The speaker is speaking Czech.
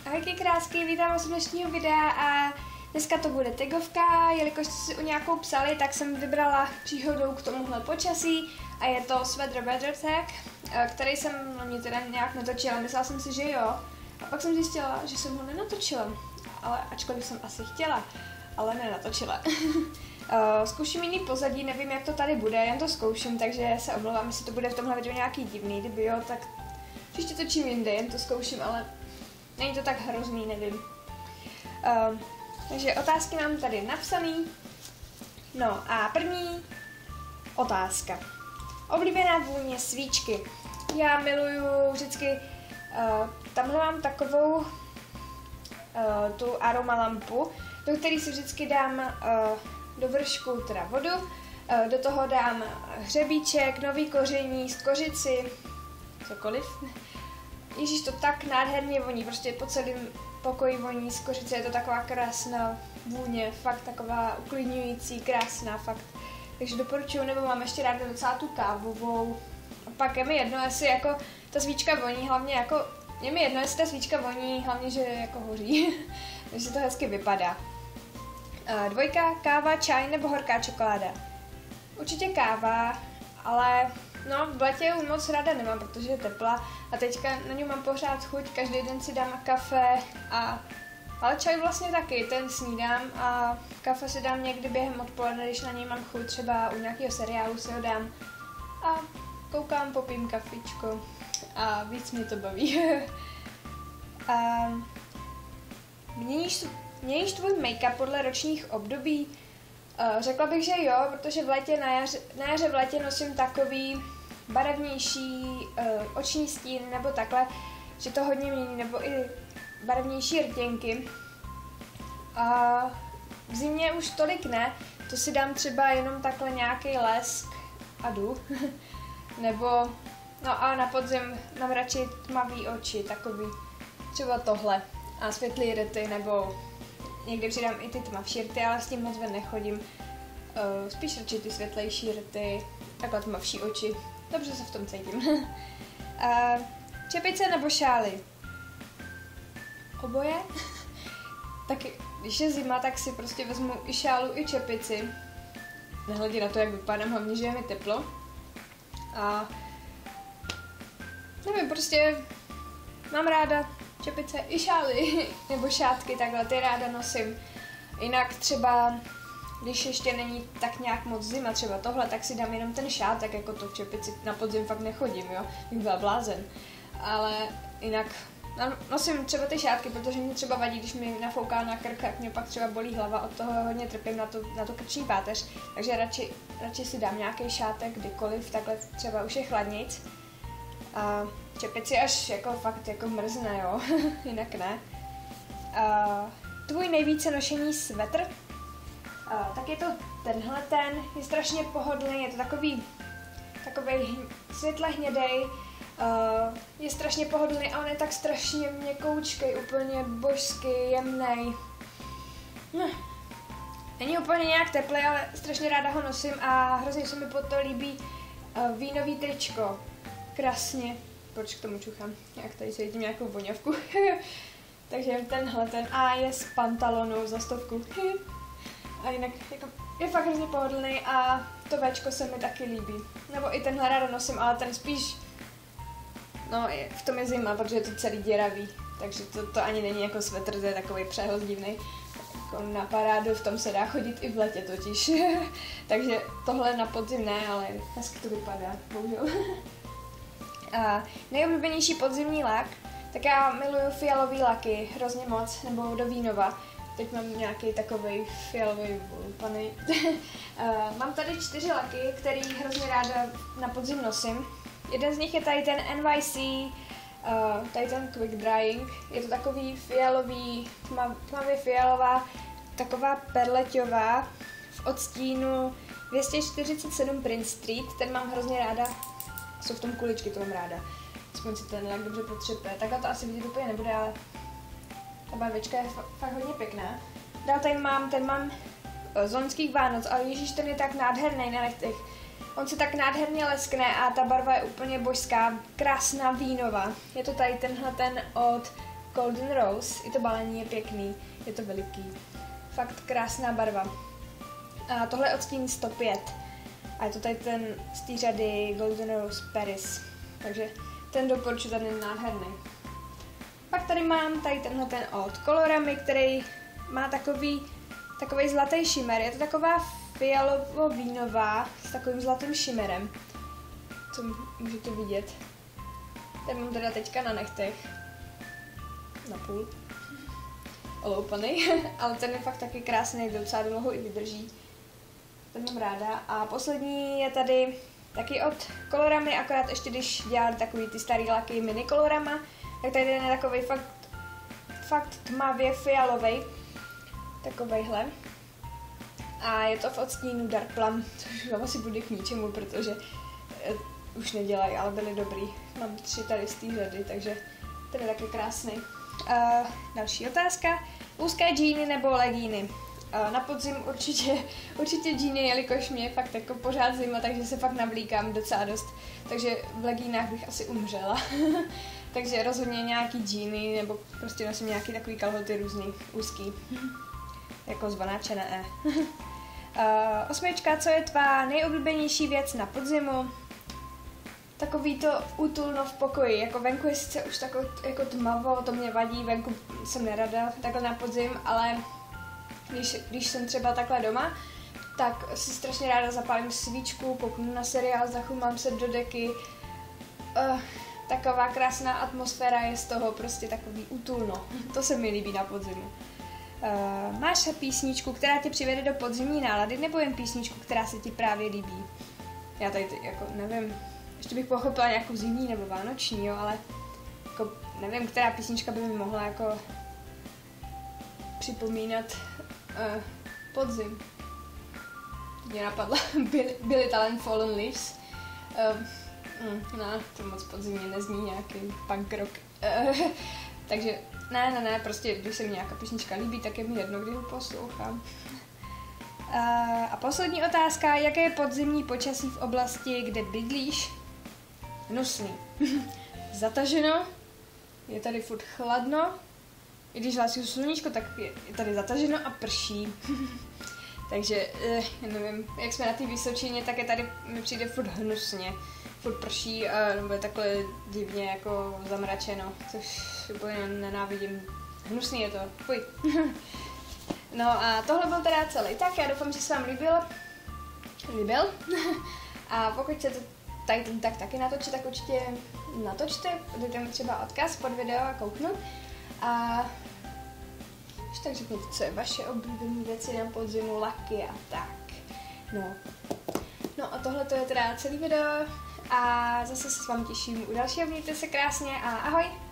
Ahojky krásky, vítám vás u dnešního videa a dneska to bude tagovka, jelikož jste si o nějakou psali, tak jsem vybrala příhodou k tomuhle počasí a je to Sweater Weather Tag, který jsem na mě teda nějak natočila, myslela jsem si, že jo, a pak jsem zjistila, že jsem ho nenatočila, ale ačkoliv jsem asi chtěla, ale nenatočila. Zkouším jiný pozadí, nevím, jak to tady bude, jen to zkouším, takže se omlouvám, jestli to bude v tomhle videu nějaký divný, kdyby jo, tak příště točím jinde, jen to zkouším, ale není to tak hrozný, nevím. Takže otázky mám tady napsaný. No a první otázka. Oblíbená vůně svíčky. Já miluju vždycky, tamhle mám takovou tu aroma lampu, do které si vždycky dám do vršku teda vodu, do toho dám hřebíček, nový koření, kořici, cokoliv. Ježíš, to tak nádherně voní, prostě po celém pokoji voní z kořice, je to taková krásná vůně, fakt taková uklidňující, krásná, fakt. Takže doporučuju, nebo mám ještě ráda docela tu kávovou. A pak je mi jedno, jestli jako ta svíčka voní, hlavně jako, je mi jedno, jestli ta svíčka voní, hlavně, že jako hoří, takže to hezky vypadá. Dvojka, káva, čaj nebo horká čokoláda. Určitě káva, ale no, v létě ju moc ráda nemám, protože je tepla a teďka na ní mám pořád chuť, každý den si dám kafe ale čaj vlastně taky, ten snídám a kafe si dám někdy během odpoledne, když na něj mám chuť, třeba u nějakého seriálu si ho dám a koukám, popím kafičko a víc mě to baví. Měníš tvůj make-up podle ročních období? Řekla bych, že jo, protože na jaře v létě nosím takový barevnější oční stín nebo takhle, že to hodně mění, nebo i barevnější rtěnky. A v zimě už tolik ne, to si dám třeba jenom takhle nějaký lesk a jdu. Nebo, no a na podzim mám radši tmavý oči, takový třeba tohle a světlý rty, nebo někdy přidám i ty tmavší rty, ale s tím moc ven nechodím. Spíš radši ty světlejší rty, takhle tmavší oči. Dobře se v tom cítím. Čepice nebo šály? Oboje. Tak když je zima, tak si prostě vezmu i šálu, i čepici. Nehledě na to, jak vypadám, hlavně, že je mi teplo. A nevím, prostě mám ráda čepice i šály, nebo šátky, takhle, ty ráda nosím. Jinak třeba, když ještě není tak nějak moc zima, třeba tohle, tak si dám jenom ten šátek, jako to v čepici na podzim fakt nechodím, jo, bych byla blázen. Ale jinak nosím třeba ty šátky, protože mě třeba vadí, když mi nafouká na krk, tak mě pak třeba bolí hlava, od toho hodně trpím na tu krční páteř, takže radši si dám nějaký šátek kdykoliv, takhle třeba už je chladnějc. A čepici až jako fakt jako mrzne, jo, jinak ne. Tvůj nejvíce nošený svetr? Tak je to tenhle ten, je strašně pohodlný, je to takový světle hnědej, je strašně pohodlný a on je tak strašně měkoučkej, úplně božský, jemnej. Není úplně nějak teplý, ale strašně ráda ho nosím a hrozně se mi pod to líbí vínový tričko. Krásně. Proč k tomu čuchám? Jak tady cítím nějakou voňavku. Takže tenhle ten A je z Pantalonu za 100. A jinak jako, je fakt hrozně pohodlný a to Včko se mi taky líbí. Nebo i tenhle ráda nosím, ale ten spíš, no v tom je zima, protože je to celý děravý. Takže to ani není jako svetr, to je takový přehoz divnej. Jako na parádu, v tom se dá chodit i v letě totiž. Takže tohle na podzim ne, ale hezky to vypadá, bohužel. Nejoblíbenější podzimní lak, tak já miluju fialový laky hrozně moc, nebo do Vínova. Teď mám nějaký takovej fialový panej. Mám tady 4 laky, který hrozně ráda na podzim nosím. Jeden z nich je tady ten NYC, tady ten Quick Drying. Je to takový fialový, tmavě fialová, taková perleťová v odstínu 247 Prince Street. Ten mám hrozně ráda. Jsou v tom kuličky, to mám ráda. Aspoň si ten lak dobře potřepuje. Takhle to asi vidět úplně nebude, ale ta barvička je fakt hodně pěkná. Dál tady mám z loňských Vánoc, ale ježíš, ten je tak nádherný na nechtech. On se tak nádherně leskne a ta barva je úplně božská, krásná vínová. Je to tady tenhle ten od Golden Rose. I to balení je pěkný, je to veliký. Fakt krásná barva. A tohle je odstín 105. A je to tady ten z té řady Golden Rose Paris. Takže ten doporučuji, ten je nádherný. Pak tady mám tenhle ten od Colorami, který má takový zlatý šimer. Je to taková fialovo-vínová s takovým zlatým šimerem. Co můžete vidět. Ten mám teda teďka na nechtech. Na půl. Oloupaný. Ale ten je fakt taky krásný, docela dlouho i vydrží. Ten mám ráda. A poslední je tady taky od Colorami, akorát ještě když dělali takový ty starý laky mini Colorama, tak tady je takový fakt tmavě fialovej. Takovejhle. A je to v odstínu Dark Plum, což asi bude k ničemu, protože už nedělají, ale byly dobrý. Mám 3 tady z té řady, takže ten je taky krásný. Další otázka. Úzké džíny nebo legíny? Na podzim určitě džíny, jelikož mě je fakt jako pořád zima, takže se fakt navlíkám docela dost. Takže v legínách bych asi umřela. Takže rozhodně nějaký džíny, nebo prostě nosím nějaký takový kalhoty různý, úzký. Jako zvonáče na E. 8. Co je tvá nejoblíbenější věc na podzimu? Takový to útulno v pokoji, jako venku je sice už takový jako tmavo, to mě vadí, venku jsem nerada takhle na podzim, ale když jsem třeba takhle doma, tak si strašně ráda zapálím svíčku, kouknu na seriál, zachumám se do deky. Taková krásná atmosféra je z toho prostě takový útulno. To se mi líbí na podzimu. Máš písničku, která tě přivede do podzimní nálady, nebo jen písničku, která se ti právě líbí? Já tady jako nevím, ještě bych pochopila nějakou zimní nebo vánoční, jo, ale jako nevím, která písnička by mi mohla jako připomínat podzim. Mě napadla Billy Talent Fallen Leaves. To moc podzimně nezní, nějaký punk rock. Takže ne, prostě když se mi nějaká písnička líbí, tak je mi jedno, kdy ho poslouchám. A poslední otázka, jaké je podzimní počasí v oblasti, kde bydlíš? Hnusný. Zataženo, je tady furt chladno, i když hlásí sluníčko, tak je tady zataženo a prší. Takže, nevím, jak jsme na té Vysočině, tak je tady, mi přijde furt hnusně. Furt prší a nebo je takhle divně jako zamračeno, což úplně nenávidím. Hnusný je to, fuj. No a tohle byl teda celý. Tak já doufám, že se vám líbil. A pokud chcete tady ten tak taky natočit, tak určitě natočte, dejte mi třeba odkaz pod video a kouknu. A už tak řekněte, co je vaše oblíbené věci na podzimu, laky a tak. No a tohle to je teda celý video a zase se s vámi těším u dalšího, mějte se krásně a ahoj!